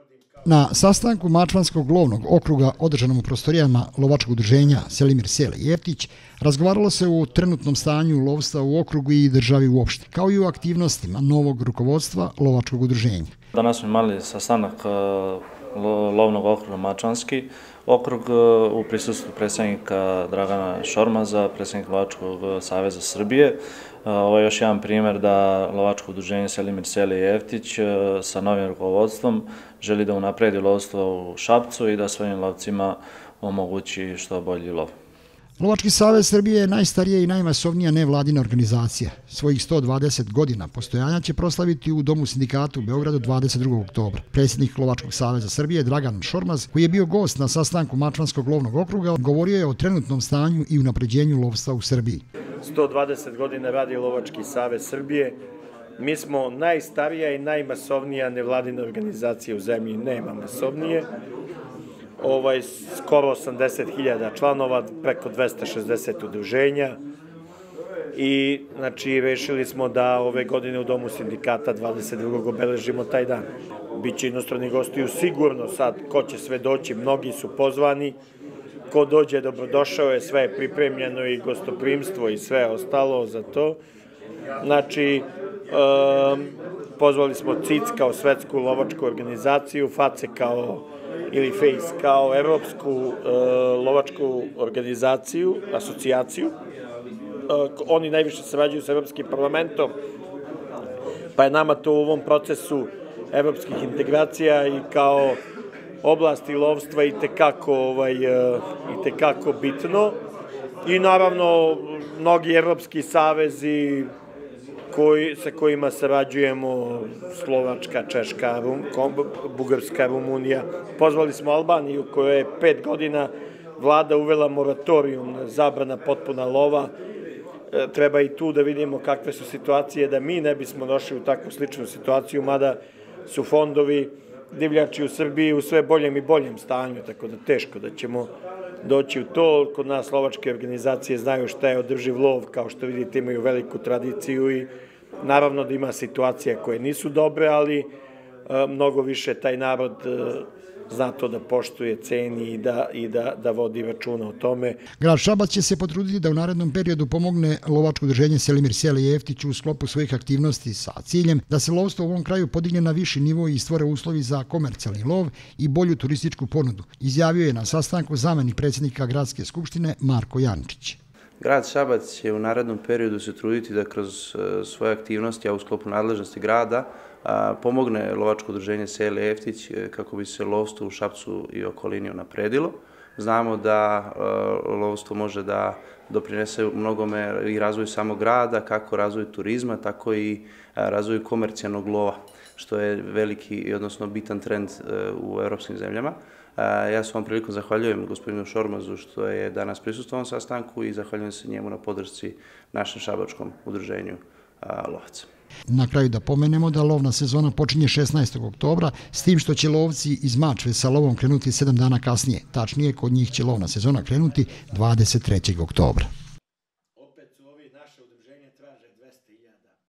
Na sastanku Mačvanskog lovnog okruga održanom u prostorijama lovačkog udruženja Selimir Sele Jeftić razgovaralo se o trenutnom stanju lovstva u okrugu i državi uopšte, kao i o aktivnostima novog rukovodstva lovačkog udruženja. Danas smo imali sastanak lovnog okruga Mačvanski okrug u prisustvu predsjednika Dragana Šormaza, predsjednika Lovačkog saveza Srbije. Ovo je još jedan primjer da lovačko udruženje Selimir Sele Jeftić sa novim rukovodstvom želi da unapredi lovstvo u Šapcu i da svojim lovcima omogući što bolji lov. Lovački savez Srbije je najstarija i najmasovnija nevladina organizacija. Svojih 120 godina postojanja će proslaviti u Domu sindikata u Beogradu 22. oktobra. Predsjednik Lovačkog saveza Srbije Dragan Šormaz, koji je bio gost na sastanku Mačvanskog lovnog okruga, govorio je o trenutnom stanju i unapređenju lovstva u Srbiji. 120 godina radi Lovački savez Srbije. Mi smo najstarija i najmasovnija nevladina organizacija u zemlji, nema masovnije. Skoro 80.000 članova, preko 260 udruženja i znači rešili smo da ove godine u Domu sindikata 22. obeležimo taj dan. Biće inostrani gostiju sigurno sad, ko će sve doći, mnogi su pozvani, ko dođe dobrodošao je, sve je pripremljeno i gostoprimstvo i sve ostalo za to. Znači, pozvali smo CIC kao svetsku lovačku organizaciju, FACE ili FACE kao evropsku lovačku organizaciju, asocijaciju. Oni najviše sarađuju sa Evropskim parlamentom, pa je nama to u ovom procesu evropskih integracija i kao oblasti lovstva i tekako bitno. I naravno, mnogi evropski savezi sa kojima sarađujemo, Slovačka, Češka, Bugarska, Rumunija. Pozvali smo Albaniju, koja je 5 godina vlada uvela moratorijum, zabrana potpuna lova. Treba i tu da vidimo kakve su situacije, da mi ne bismo došli u takvu sličnu situaciju, mada su fondovi divljači u Srbiji u sve boljem i boljem stanju, tako da teško da ćemo doći u to. Kod nas lovačke organizacije znaju šta je održiv lov, kao što vidite imaju veliku tradiciju i naravno da ima situacija koje nisu dobre, ali mnogo više taj narod zna to da poštuje, ceni i da vodi računa o tome. Grad Šabac će se potruditi da u narednom periodu pomogne lovačko udruženje Selimir Sele Jeftić u sklopu svojih aktivnosti sa ciljem da se lovstvo u ovom kraju podigne na viši nivo i stvore uslovi za komercijalni lov i bolju turističku ponudu, izjavio je na sastanku zamenik predsjednika Gradske skupštine Marko Jančić. Grad Šabac će u narednom periodu se truditi da kroz svoje aktivnosti, a u sklopu nadležnosti grada, pomogne lovačko udruženje Sele Jeftić kako bi se lovstvo u Šapcu i okolini unapredilo. Znamo da lovstvo može da doprinese mnogome i razvoju samog grada, kako razvoju turizma, tako i razvoju komercijalnog lova, što je veliki, odnosno bitan trend u evropskim zemljama. Ja se ovom prilikom zahvaljujem gospodinu Šormazu što je danas prisustvovao na sastanku i zahvaljujem se njemu na podršci našem šabačkom udruženju lovaca. Na kraju da pomenemo da lovna sezona počinje 16. oktobra, s tim što će lovci iz Mačve sa lovom krenuti 7 dana kasnije. Tačnije, kod njih će lovna sezona krenuti 23. oktobra.